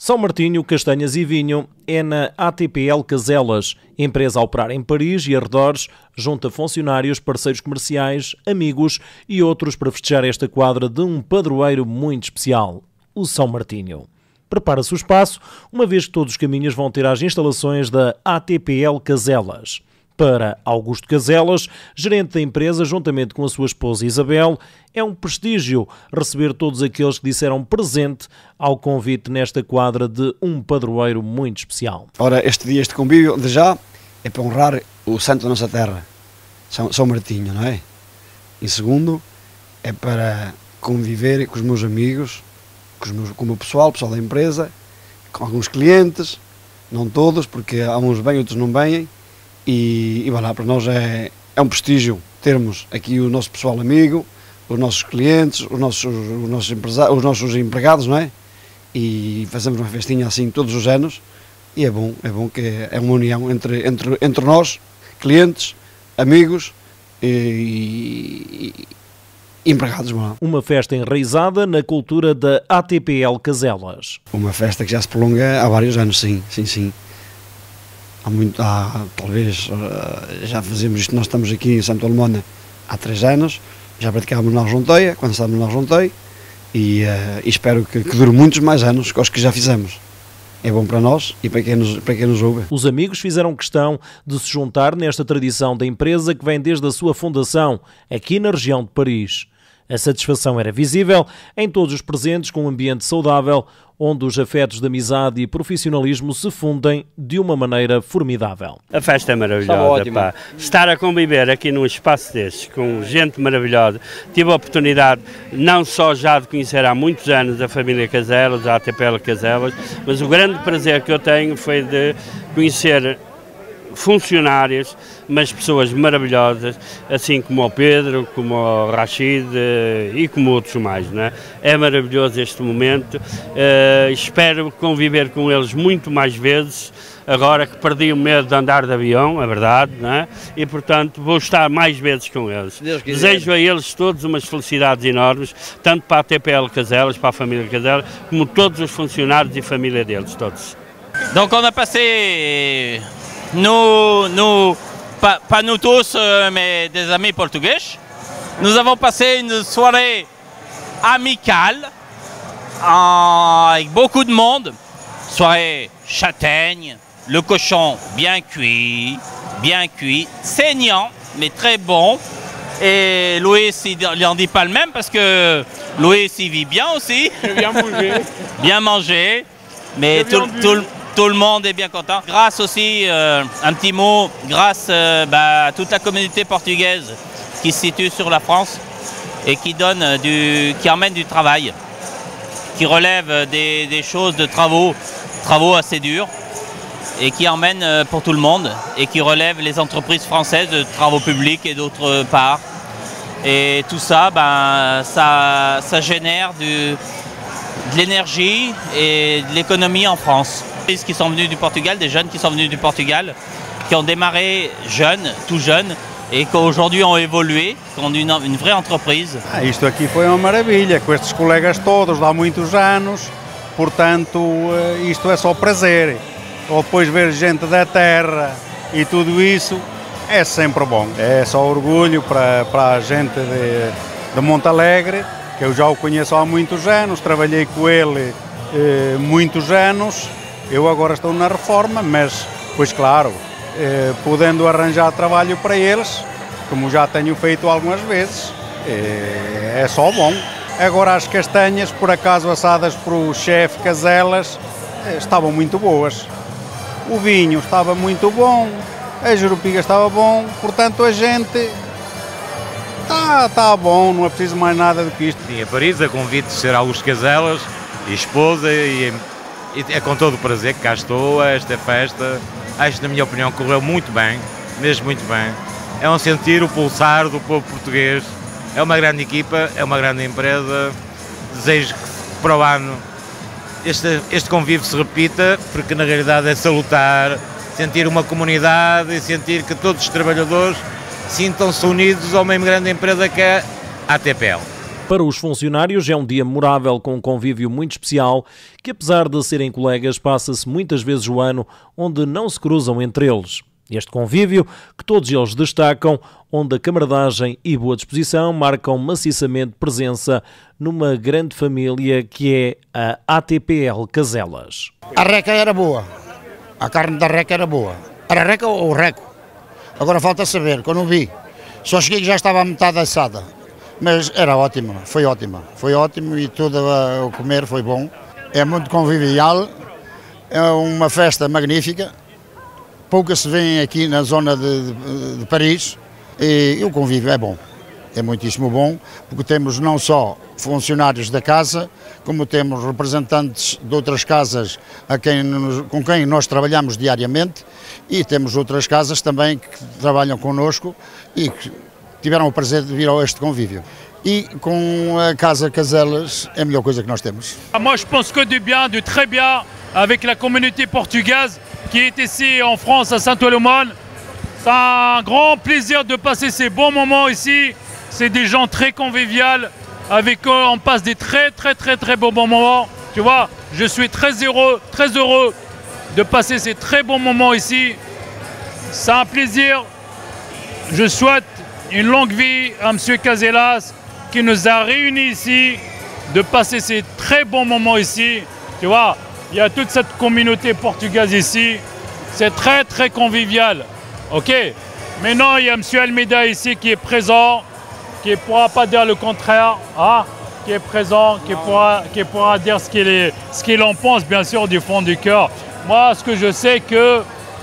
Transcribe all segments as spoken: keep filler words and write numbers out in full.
São Martinho, castanhas e vinho é na A T P L Caselas, empresa a operar em Paris e arredores, junta funcionários, parceiros comerciais, amigos e outros para festejar esta quadra de um padroeiro muito especial, o São Martinho. Prepara-se o espaço, uma vez que todos os caminhos vão ter às instalações da A T P L Caselas. Para Augusto Caselas, gerente da empresa, juntamente com a sua esposa Isabel, é um prestígio receber todos aqueles que disseram presente ao convite nesta quadra de um padroeiro muito especial. Ora, este dia, este convívio, de já, é para honrar o santo da nossa terra, São, São Martinho, não é? Em segundo, é para conviver com os meus amigos, com, os meus, com o meu pessoal, o pessoal da empresa, com alguns clientes, não todos, porque há uns bem, outros não bem. E, e voilà, para nós é, é um prestígio termos aqui o nosso pessoal amigo, os nossos clientes, os nossos, os nossos, empresa, os nossos empregados, não é? E fazemos uma festinha assim todos os anos e é bom, é bom que é uma união entre, entre, entre nós, clientes, amigos e, e, e empregados. Voilà. Uma festa enraizada na cultura da A T P L Caselas. Uma festa que já se prolonga há vários anos, sim, sim, sim. Há muito, há, talvez, já fazemos isto, nós estamos aqui em Santo Almona há três anos, já praticávamos na Arjonteia, quando estávamos na Arjonteia, e, uh, e espero que, que dure muitos mais anos que os que já fizemos. É bom para nós e para quem, nos, para quem nos ouve. Os amigos fizeram questão de se juntar nesta tradição da empresa que vem desde a sua fundação, aqui na região de Paris. A satisfação era visível em todos os presentes, com um ambiente saudável, onde os afetos de amizade e profissionalismo se fundem de uma maneira formidável. A festa é maravilhosa, pá. Estar a conviver aqui num espaço destes, com gente maravilhosa. Tive a oportunidade não só já de conhecer há muitos anos a família Caselas, a A T P L Caselas, mas o grande prazer que eu tenho foi de conhecer funcionários, mas pessoas maravilhosas, assim como o Pedro, como o Rachid e como outros mais, não é? É maravilhoso este momento, uh, espero conviver com eles muito mais vezes, agora que perdi o medo de andar de avião, é verdade, não é? E portanto vou estar mais vezes com eles. Desejo a eles todos umas felicidades enormes, tanto para a T P L Caselas, para a família Caselas, como todos os funcionários e família deles, todos. Donc on a passé... Nous, nous pas, pas nous tous, mais des amis portugais. Nous avons passé une soirée amicale en, avec beaucoup de monde. Soirée châtaigne, le cochon bien cuit, bien cuit, saignant, mais très bon. Et Louis, il n'en dit pas le même parce que Louis, il vit bien aussi. Bien manger. Bien manger, mais tout, tout, tout le monde est bien content. Grâce aussi, euh, un petit mot, grâce euh, bah, à toute la communauté portugaise qui se situe sur la France et qui donne du, qui emmène du travail, qui relève des, des choses de travaux, travaux assez durs et qui emmène pour tout le monde et qui relève les entreprises françaises de travaux publics et d'autre part. Et tout ça, ben, ça, ça génère du, de l'énergie et de l'économie en France. Qui sont venus du Portugal, des jeunes qui sont venus du Portugal, qui ont démarré jeunes, tout jeunes, e que aujourd'hui ont évolué, qui ont une, une vraie entreprise. Ah, isto aqui foi uma maravilha, com estes colegas todos, há muitos anos, portanto, isto é só prazer. Ou depois ver gente da terra e tudo isso, é sempre bom. É só orgulho para, para a gente de, de Montalegre, que eu já o conheço há muitos anos, trabalhei com ele eh, muitos anos. Eu agora estou na reforma, mas, pois claro, eh, podendo arranjar trabalho para eles, como já tenho feito algumas vezes, eh, é só bom. Agora as castanhas, por acaso assadas por o chefe Caselas, eh, estavam muito boas. O vinho estava muito bom, a jerupiga estava bom, portanto a gente está tá bom, não é preciso mais nada do que isto. Sim, a Paris, a convite de ser Augusto Caselas e esposa, e é com todo o prazer que cá estou a esta festa. Acho, na minha opinião, correu muito bem, mesmo muito bem. É um sentir o pulsar do povo português. É uma grande equipa, é uma grande empresa. Desejo que para o ano este, este convívio se repita, porque na realidade é salutar, sentir uma comunidade e sentir que todos os trabalhadores sintam-se unidos a uma grande empresa que é a A T P L. Para os funcionários é um dia memorável com um convívio muito especial que, apesar de serem colegas, passa-se muitas vezes o ano onde não se cruzam entre eles. Este convívio, que todos eles destacam, onde a camaradagem e boa disposição marcam maciçamente presença numa grande família que é a A T P L Caselas. A reca era boa, a carne da reca era boa. Era reca ou reco? Agora falta saber, que eu não vi. Só cheguei que já estava a metade assada, mas era ótima, foi ótima. Foi ótimo e tudo a comer foi bom. É muito convivial, é uma festa magnífica. Poucas se vêem aqui na zona de, de, de Paris e o convívio é bom, é muitíssimo bom, porque temos não só funcionários da casa, como temos representantes de outras casas a quem nos, com quem nós trabalhamos diariamente e temos outras casas também que trabalham connosco e que tiveram o prazer de vir a este convívio. E com a Casa Caselas é a melhor coisa que nós temos. Moi, je pense que du bien, du très bien, avec la communauté portugaise qui est ici en France à Saint-Ouen-le-Monde. C'est un grand plaisir de passer ces bons moments ici. C'est des gens très conviviaux, avec eux on passe des très très très très bons moments. Tu vois, je suis très heureux, très heureux de passer ces très bons moments ici. C'est un plaisir. Je souhaite une longue vie à M. Caselas qui nous a réunis ici, de passer ces très bons moments ici. Tu vois, il y a toute cette communauté portugaise ici. C'est très très convivial. Ok. Maintenant, il y a M. Almeida ici qui est présent, qui ne pourra pas dire le contraire, hein, qui est présent, qui pourra, qui pourra dire ce qu'il est, ce qu'il en pense, bien sûr, du fond du cœur. Moi, ce que je sais que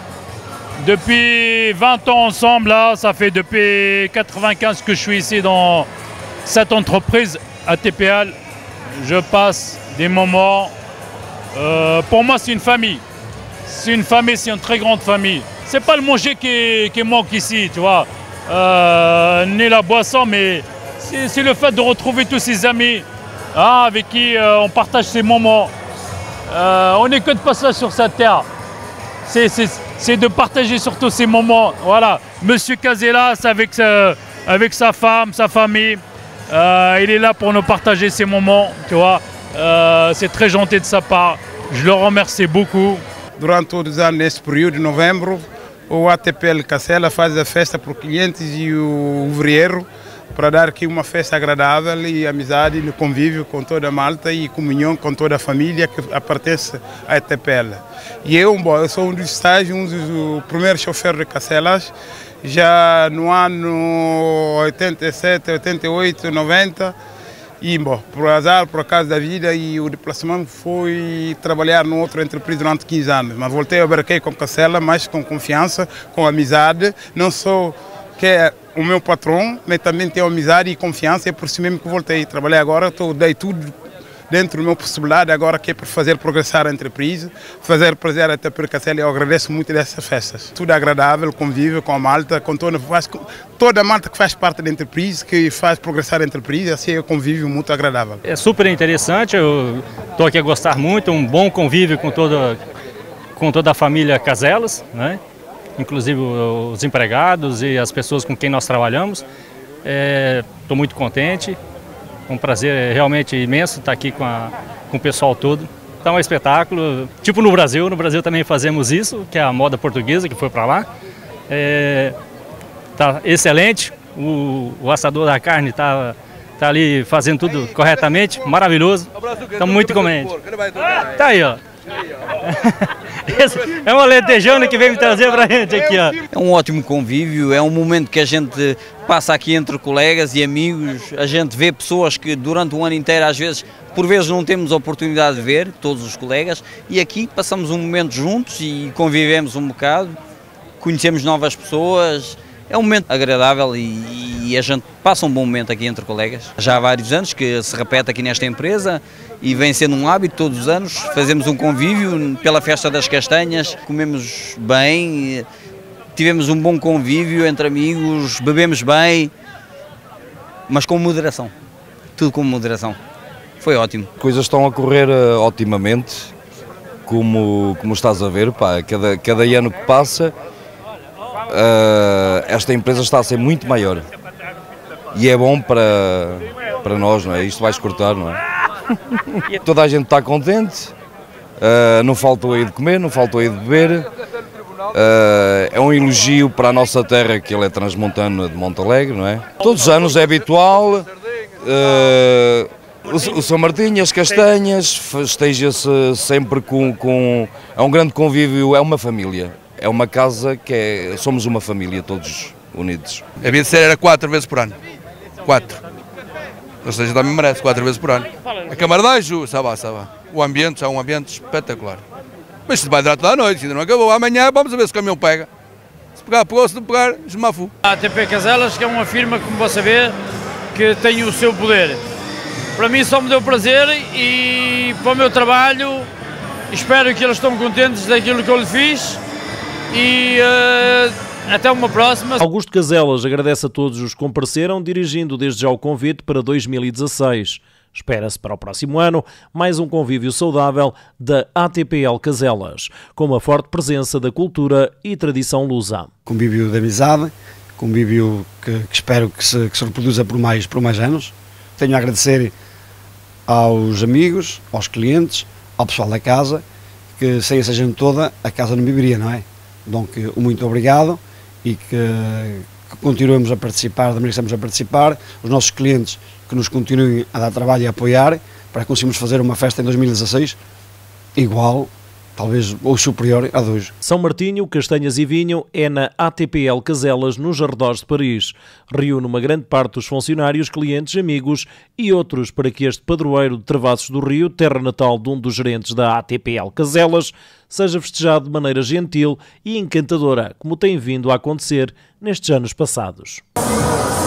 depuis vingt ans ensemble, là, ça fait depuis quatre-vingt-quinze que je suis ici dans cette entreprise A T P L. Je passe des moments. Euh, pour moi, c'est une famille. C'est une famille, c'est une très grande famille. C'est pas le manger qui, qui manque ici, tu vois, euh, ni la boisson, mais c'est le fait de retrouver tous ces amis, hein, avec qui euh, on partage ces moments. Euh, on n'est que de passage sur cette terre. C'est de partager surtout ces moments. Voilà, Monsieur Caselas avec sa, avec sa femme, sa famille, euh, il est là pour nous partager ces moments, tu vois. Euh, c'est très gentil de sa part. Je le remercie beaucoup. Durante todos os anos, nesse período de novembro, o A T P L Caselas faz a festa para os clientes e o ouvreiro, para dar aqui uma festa agradável e amizade no convívio com toda a Malta e comunhão com toda a família que pertence à A T P L. E eu, bom, eu sou um dos estágios, um dos primeiros choferes de Caselas, já no ano oitenta e sete, oitenta e oito, noventa, e, bom, por azar, por acaso da vida, e o desplacamento foi trabalhar numa outra empresa durante quinze anos. Mas voltei, eu barquei com Caselas, mas com confiança, com amizade, não só que é o meu patrão, mas também tenho amizade e confiança, e é por isso mesmo que voltei. Trabalhei agora, estou, dei tudo dentro da minha possibilidade, agora que é para fazer progressar a empresa, fazer prazer até por Caselas. Eu agradeço muito dessas festas. Tudo agradável, convívio com a Malta, com toda, toda a Malta que faz parte da empresa, que faz progressar a empresa, assim é um convívio muito agradável. É super interessante, eu estou aqui a gostar muito, um bom convívio com toda, com toda a família Caselas, né? Inclusive os empregados e as pessoas com quem nós trabalhamos. Estou é, muito contente, é um prazer realmente imenso estar aqui com, a, com o pessoal todo. Então é um espetáculo, tipo no Brasil, no Brasil também fazemos isso, que é a moda portuguesa que foi para lá. É, tá excelente, o, o assador da carne está tá ali fazendo tudo corretamente, maravilhoso. Estamos muito contentes. Tá aí, ó. É uma lentejona que vem me trazer para a gente aqui, ó. É um ótimo convívio, é um momento que a gente passa aqui entre colegas e amigos. A gente vê pessoas que durante o ano inteiro, às vezes, por vezes não temos a oportunidade de ver, todos os colegas, e aqui passamos um momento juntos e convivemos um bocado, conhecemos novas pessoas. É um momento agradável e, e a gente passa um bom momento aqui entre colegas. Já há vários anos que se repete aqui nesta empresa e vem sendo um hábito todos os anos. Fazemos um convívio pela festa das castanhas, comemos bem, tivemos um bom convívio entre amigos, bebemos bem, mas com moderação, tudo com moderação. Foi ótimo. Coisas estão a correr uh, otimamente, como, como estás a ver, pá, cada, cada ano que passa, Uh, esta empresa está a ser muito maior e é bom para, para nós, não é? Isto vai escortar, não é? Toda a gente está contente, uh, não faltou aí de comer, não faltou aí de beber. Uh, é um elogio para a nossa terra, que ele é transmontano de Monte Alegre, não é? Todos os anos é habitual, uh, o, o São Martinho, as castanhas, festeja-se sempre com, com... É um grande convívio, é uma família, é uma casa que é... Somos uma família, todos unidos. Havia de ser, era quatro vezes por ano, quatro. Ou seja, também merece, quatro vezes por ano. A camaradagem, sabe, sabe, o ambiente, é um ambiente espetacular. Mas isto vai durar toda a noite, ainda não acabou. Amanhã vamos ver se o caminhão pega. Se pegar, pegou, se não pegar, esmafu. A A T P Caselas, que é uma firma, como você vê, que tem o seu poder. Para mim só me deu prazer e para o meu trabalho, espero que eles estão contentes daquilo que eu lhe fiz e uh, até uma próxima. Augusto Caselas agradece a todos os que compareceram, dirigindo desde já o convite para dois mil e dezasseis. Espera-se para o próximo ano mais um convívio saudável da A T P L Caselas, com uma forte presença da cultura e tradição lusa. Convívio de amizade, convívio que, que espero que se, que se reproduza por mais, por mais anos. Tenho a agradecer aos amigos, aos clientes, ao pessoal da casa, que sem essa gente toda a casa não viveria, não é? Então, muito obrigado e que, que continuemos a participar, da maneira que estamos a participar, os nossos clientes que nos continuem a dar trabalho e a apoiar, para que conseguimos fazer uma festa em dois mil e dezasseis igual, talvez, ou superior a dois. São Martinho, Castanhas e Vinho é na A T P L Caselas, nos arredores de Paris. Reúne uma grande parte dos funcionários, clientes, amigos e outros para que este padroeiro de Travassos do Rio, terra natal de um dos gerentes da A T P L Caselas, seja festejado de maneira gentil e encantadora, como tem vindo a acontecer nestes anos passados.